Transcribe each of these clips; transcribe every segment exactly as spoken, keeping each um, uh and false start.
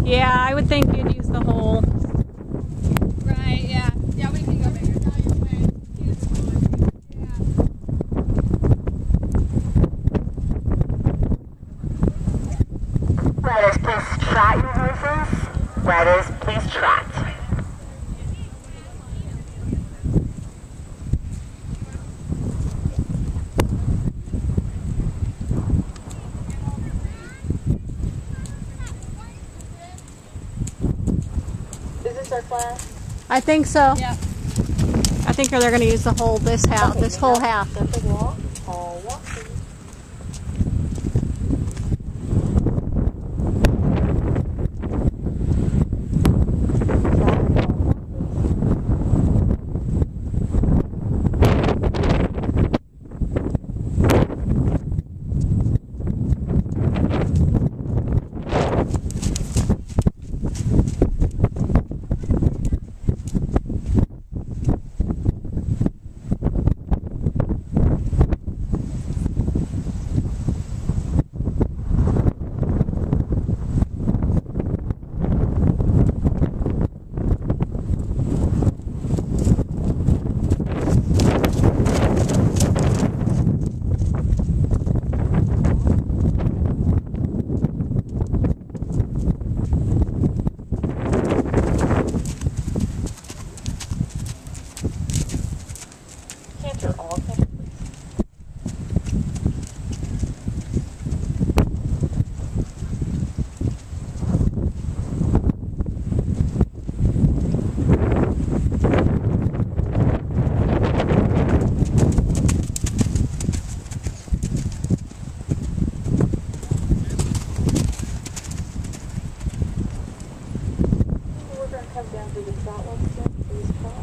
Yeah, I would think you'd use the whole. Right, yeah. Yeah, we can go bigger. Riders, please trot your horses. Riders, please trot. Is this our class? I think so. Yeah. I think they're going to use the whole this half, Okay, this whole now half. step the walk. All walk, please. Canter all, canter please. We're going to come down to the trot once again. Please trot.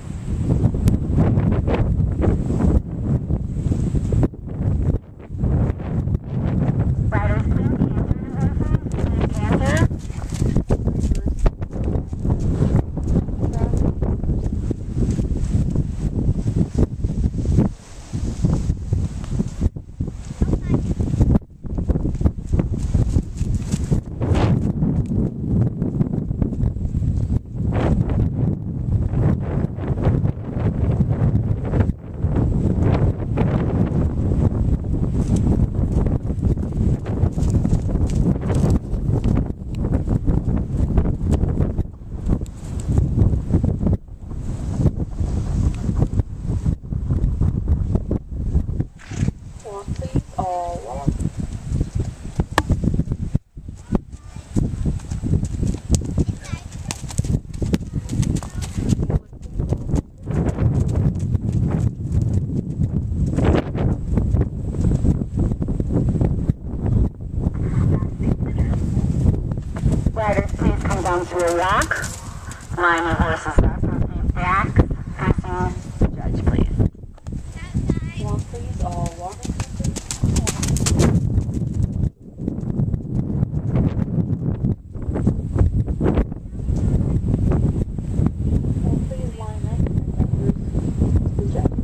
Riders, please canter your horses. Walk, please. All walk. Riders, please come down to a walk. Line your horses up and feet back. Facing the judge, please. Walk, please. All walk. Walk, please. Line up and then the judge.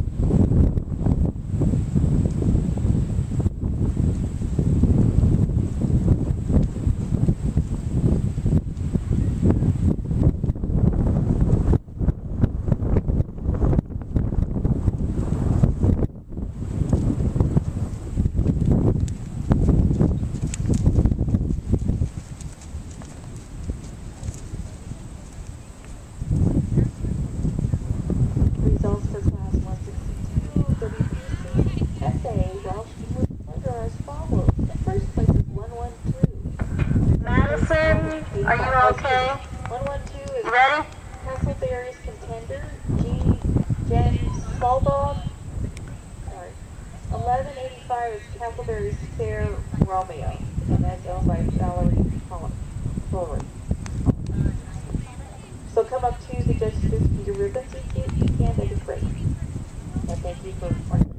Results for class one sixty-two, W B C, essay, Welsh English Letter are as follows. The first place is one one two. Madison, are you okay? one one two is You ready? Castleberry's Contender, G. Jen Bulldog. Sorry. eleven eighty-five is Castleberry's Fair Romeo, and that's owned by Valerie Forward. So come up to the judge's booth with your ribbons if you can, that'd be great. And thank you for